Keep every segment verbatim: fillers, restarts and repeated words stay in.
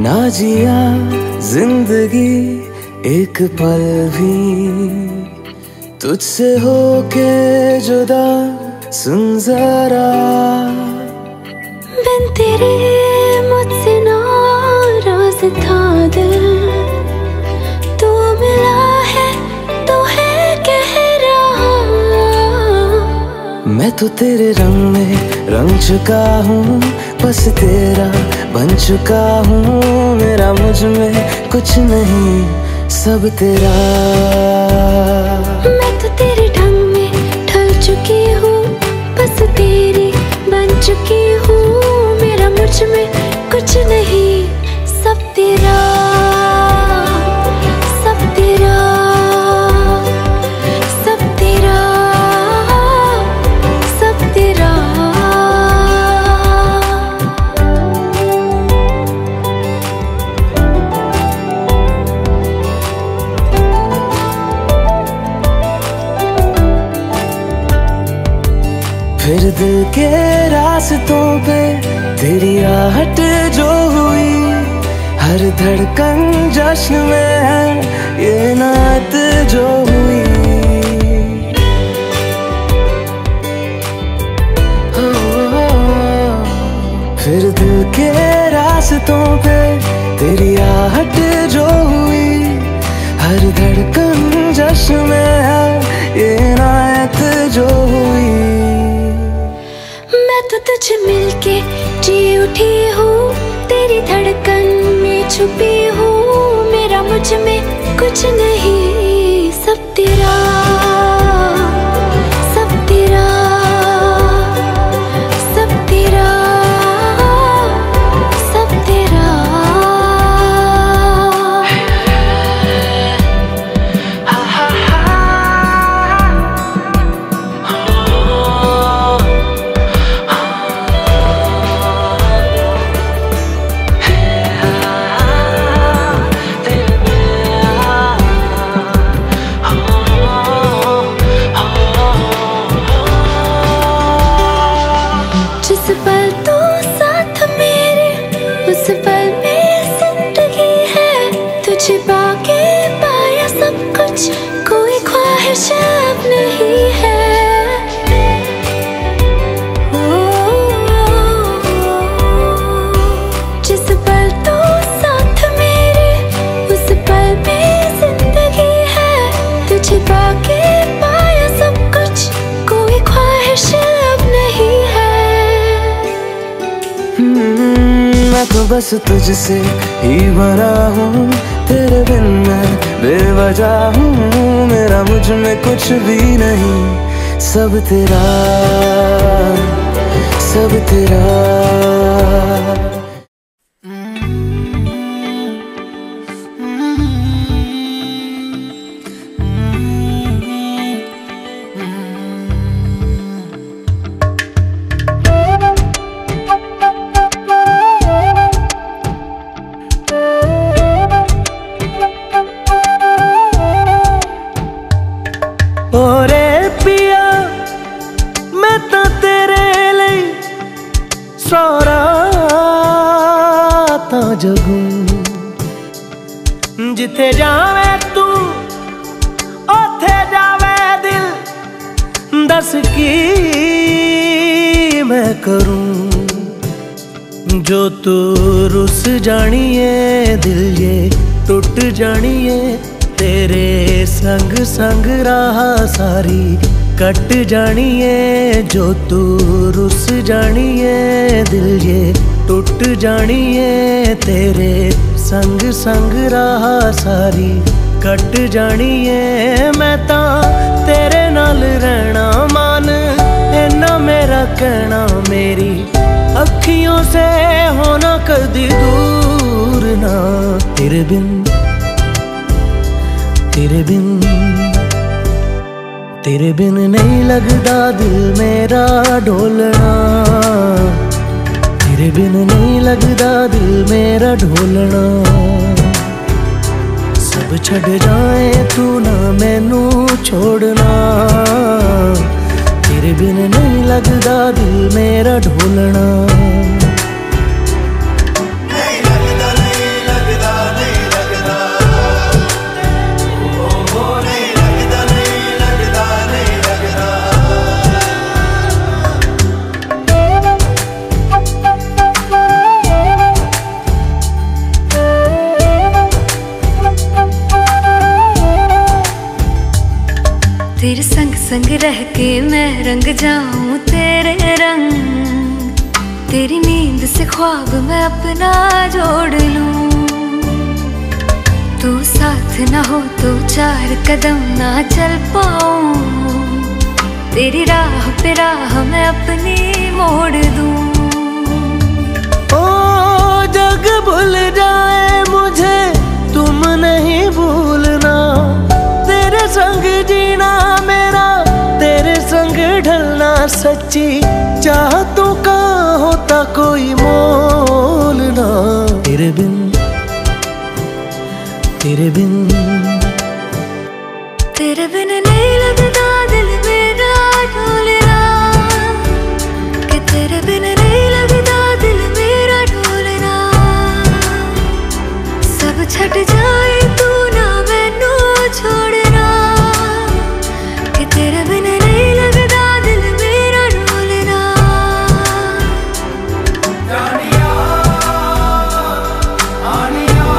ना जिया जिंदगी एक पल भी तुझसे होके जुदा, सुन जरा बिन तेरे मुझसे नाराज था दिल, तू मिला है तो है कह रहा। मैं तो तेरे रंग में रंग चुका हूँ, बस तेरा बन चुका हूँ। मेरा मुझ में कुछ नहीं, सब तेरा। मैं तो तेरे ढंग में ढल चुकी हूँ, बस तेरी बन चुकी हूँ। मेरा मुझ में कुछ नहीं, सब तेरा, सब तेरा, सब तेरा, सब तेरा। फिर दिल के रास्तों पे तेरी आहट जो हुई, हर धड़कन जश्न में है ये नात जो हुई। हो, हो, हो। फिर दिल के रास्तों पे तेरी आहट जो हुई, हर धड़कन जश्न में है ये नात जो हुई। मैं तो तुझे मिलके जी उठी हूँ, तेरी धड़कन में छुपी हूँ। मेरा मुझ में कुछ नहीं, सब तेरा, सब तेरा, सब तेरा, सब तेरा। जिस पल तू साथ मेरे, उस पल में जिंदगी है। तुझे पाके पाया सब कुछ, कोई ख्वाहिश अब नहीं है। ओ, जिस पल तू साथ मेरे, उस पल में जिंदगी है। तुझे पाके पाया सब कुछ, कोई ख्वाहिश अब नहीं है। मैं तो बस तुझसे ही बना हूँ, तेरे बिन मैं बेवजह हूँ। मेरा मुझ में कुछ भी नहीं, सब तेरा, सब तेरा। ओरे पिया मैं तो तेरे लिए सारा ता जगूं, जिथे जावे तू ओथे जावे दिल। दस की मैं करूं, जो तू रुस जानिए दिल ये टूट जानिए। तेरे संग संग राह सारी कट जानिए, जो तू रुस जानिए दिल ये टूट जानिए। तेरे संग संग राह सारी कट जानिए। मैं तां तेरे नाल रहना मान, इन्ना मेरा कहना। मेरी अखियों से होना कदी दूर ना, तेरे बिन, तेरे बिन, तेरे बिन नहीं लगदा दिल मेरा ढोलना। तेरे बिन नहीं लगदा दिल मेरा ढोलना। सब छड़ जाए तू ना मैनू छोड़ना। तेरे बिन नहीं लगदा दिल मेरा ढोलना। नहीं लगदा, नहीं तेरे संग संग रह के मैं रंग जाऊं तेरे रंग, तेरी नींद से ख्वाब मैं अपना जोड़ लूं। तू साथ ना हो तो चार कदम ना चल पाऊं, तेरी राह पे राह मैं अपनी मोड़ दूं। ओ जग भूल जाए मुझे तुम नहीं भूलना, तेरे संग जीना मेरा तेरे संग ढलना, सच्ची चाहतों का होता कोई मोल ना। तेरे बिन तेरे बिन तेरे बिन नहीं लगता दिल मेरा ढोलना, कि तेरे बिन नहीं लगता दिल मेरा ढोलना। सब छट जाए तू ना मैनू छोड़ना, कि तेरे बिन नहीं लगता दिल मेरा ढोलना। जानिया आनिया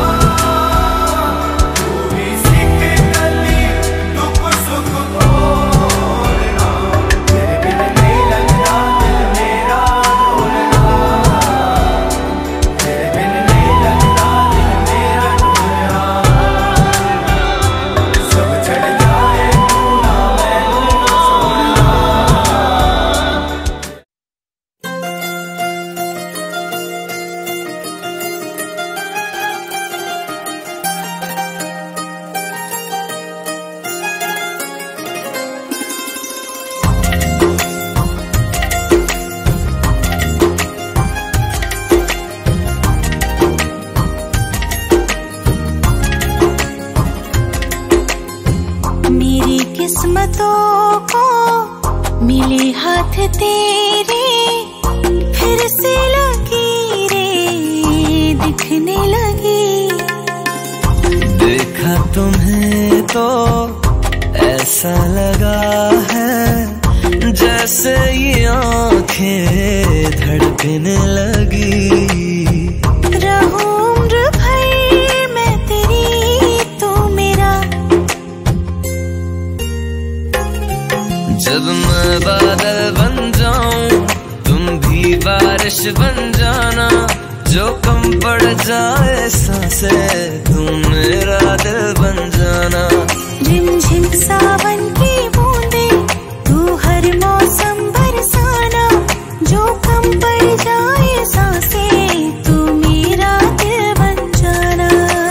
तू भी सीख गली दुख सुख तोड़ना, तेरे बिन नहीं लगता दिल मेरा ढोलना, तेरे बिन नहीं लगता दिल मेरा ढोलना। सब छड़ जाए तू ना मैनू छोड़ना। मेरी किस्मतों को मिले हाथ तेरे, फिर से लकीरें दिखने लगी। देखा तुम्हें तो ऐसा लगा है जैसे ये आंखें धड़कने लगी। रहूं उम्र भर मैं तेरी तू मेरा, जब मैं बादल बन जाऊं तुम भी बारिश बन जाना, जो कम पड़ जाए सांसें तुम मेरा दिल बन जाना। रिमझिम सावन की बूंदे तू हर मौसम बरसाना, जो कम पड़ जाए सांसें तू मेरा दिल बन जाना।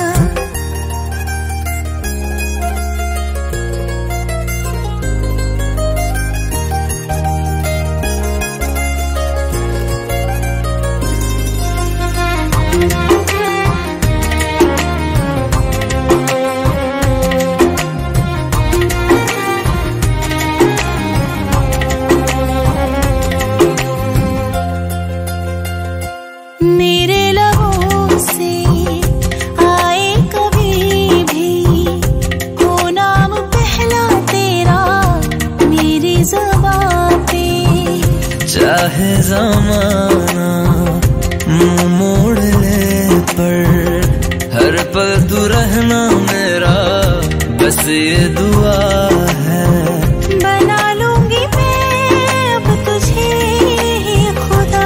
मेरे लबों से आए कभी भी हो नाम पहला तेरा मेरी ज़बां पे, चाहे ज़माना मुंह मोड़ ले पर हर पल तू रहना मेरा, बस ये दुआ है। बना लूंगी मैं अब तुझे खुदा,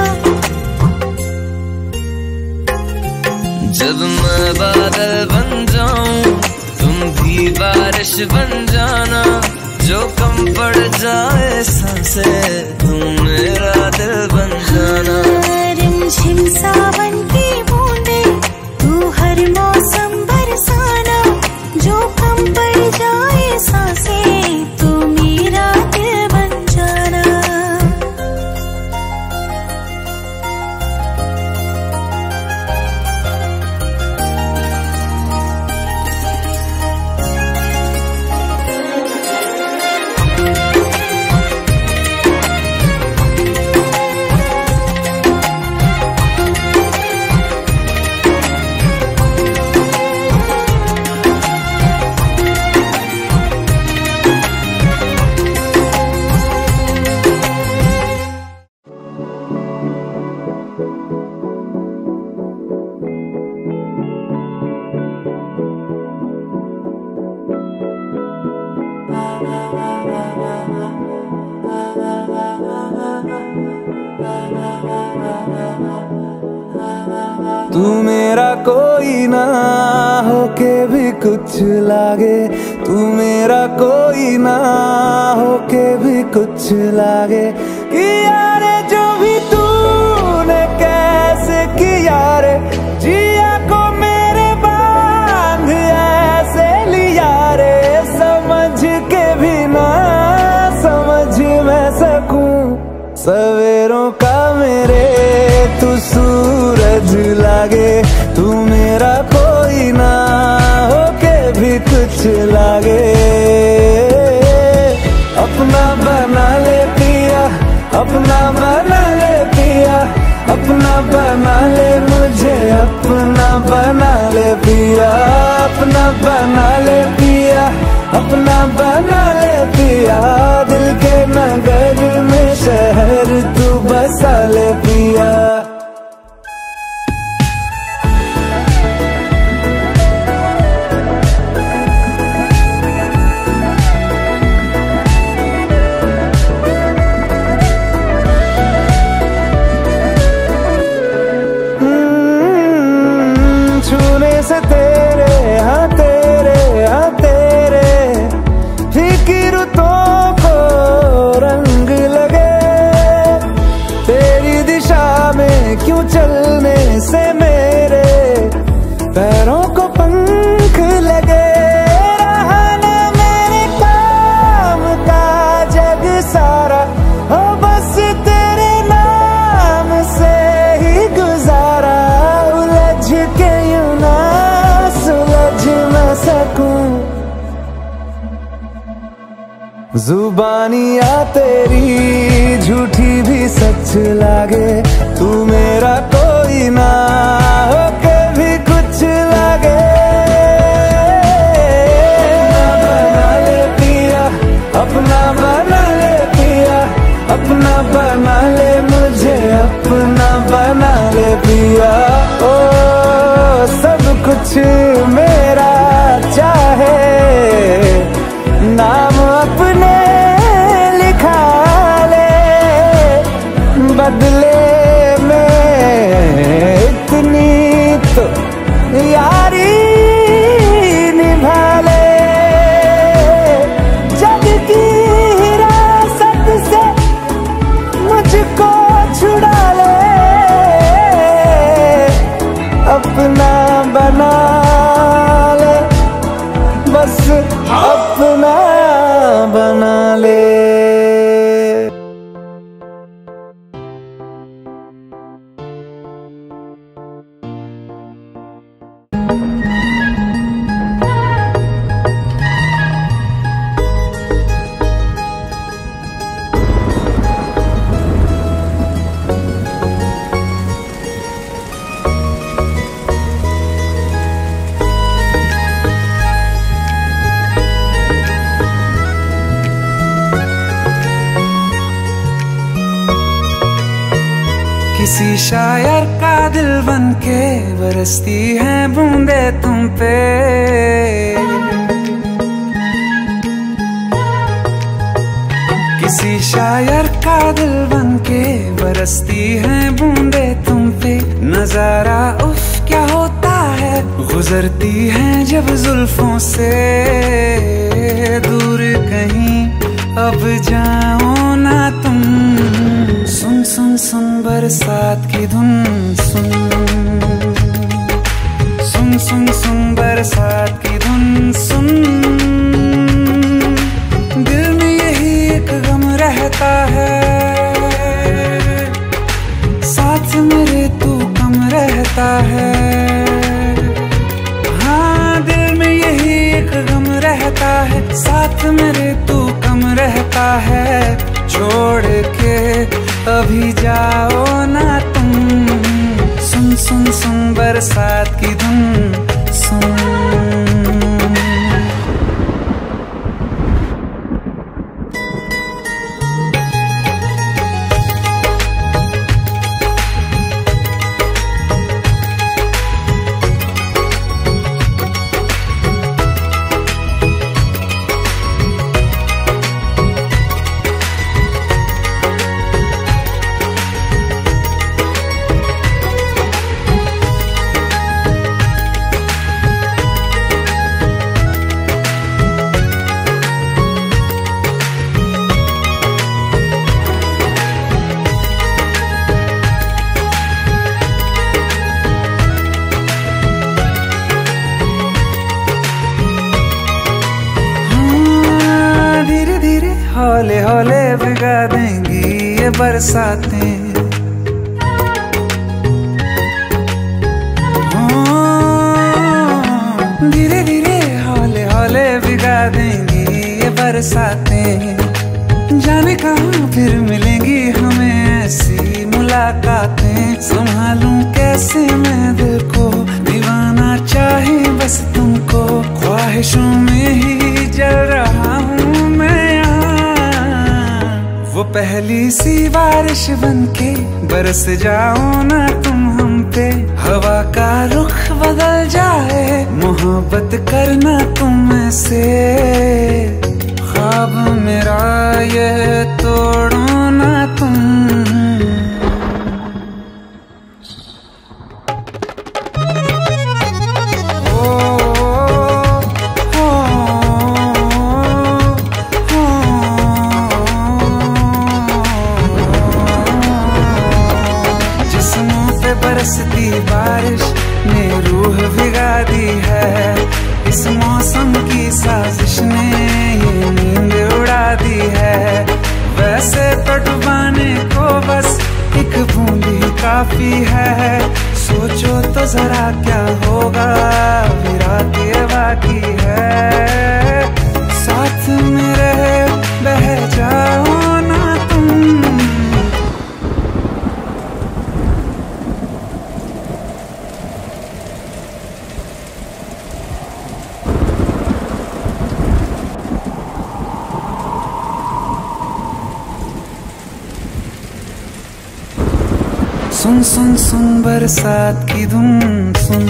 जब मैं बादल बन जाऊं तुम भी बारिश बन जाना, जो कम पड़ जाए सांसें तुम मेरा दिल बन जाना। रिमझिम सावन की बूंदे तू हर मौसम बरसाना, जो कम पड़ जाए सांसें तू मेरा दिल बन जाना। तू मेरा कोई ना होके भी कुछ लागे, तू मेरा कोई ना होके भी कुछ लागे। किया रे जो भी तूने कैसे किया रे, जिया को मेरे बांध ऐसे लिया रे। समझ के भी ना समझ मैं सकूं सवेरों का मेरे तू सूरज लागे। तू मेरा कोई ना होके भी कुछ लागे। अपना बना ले पिया, अपना बना ले पिया, अपना बना ले मुझे, अपना बना ले पिया, अपना बना ले पिया, अपना बना ले पिया। दिल के नगर में शहर तू बसा ले पिया। से तेरे हाँ तेरे हाँ तेरे फीकी रुतों को रंग लगे। तेरी दिशा में क्यों चलने से मेरे पैरों को पंख लगे। रहा ना मेरे काम का जग सारा, हो बस तेरे नाम से ही गुजारा। उलझ के यूं ना सुलझ न सकूं, जुबानियां तेरी झूठी भी सच लागे। तू मेरा कोई ना होके भी कुछ लागे। अपना बना ले पिया, अपना बना ले पिया, अपना बना ले मुझे, अपना बना ले पिया। ओ सब कुछ मेरा चाहे, नाम अपने लिखा ले। बदले में इतनी तो यारी निभा ले। जग की हिरासत से मुझको छुड़ा ले। अपना बना ले, बस अपना बना ले। किसी शायर का दिल बन के बरसती है बूंदे तुम पे। किसी शायर का दिल बन के बरसती है बूंदे तुम पे। नजारा उफ क्या होता है, गुजरती है जब जुल्फों से। दूर कहीं अब जाओ ना तुम, सुन सुन सुन बरसात की धुन सुन। सुन सुन सुन बरसात की धुन सुन। दिल में यही एक गम रहता है, साथ मेरे तू कम रहता है। हाँ दिल में यही एक गम रहता है, साथ मेरे तू कम रहता है। छोड़ के अभी जाओ ना तुम, सुन सुन सुन बरसात की धुन सुन। हौले हौले भिगा देंगी ये बरसातें। धीरे धीरे हौले हौले भिगा देंगी ये बरसातें। जाने कहाँ फिर मिलेंगी हमें ऐसी मुलाकातें। संभालूं कैसे मैं दिल को, दीवाना चाहे बस तुमको। ख्वाहिशों में ही जल रहा हूँ मैं यहाँ। वो पहली सी बारिश बनके बरस जाओ ना तुम हम पे। हवा का रुख बदल जाए, मोहब्बत करना तुम ऐसे। ख्वाब मेरा ये तोड़ो ना तुम। ओ, ओ, ओ, जिस्मों पे बरसती बारिश ने रूह भिगा दी है। इस मौसम की साजिश ने ये नींद उड़ा दी है। वैसे तो डुबाने को बस एक बूंद ही काफी है। सोचो तो जरा क्या होगा, अभी रात ये बाकी है। साथ मेरे बह जाओ ना तुम। सुन सुन सुन बरसात की धुन सुन।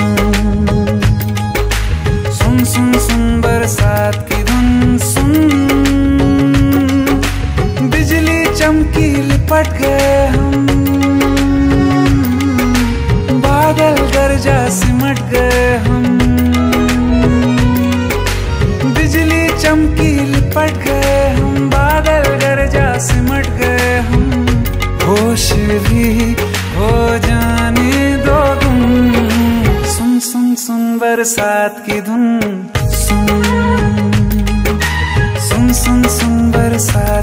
सुन सुन सुन बरसात की धुन सुन। बिजली चमकी लिपट गए हम, बादल गरजा सिमट गए हम। बिजली चमकी लिपट गए हम, बादल गरजा सिमट गए हम। होश भी हो जाने दो तुम। सुन सुन सुन बरसात की धुन सुन। सुन सुन सुन बरसात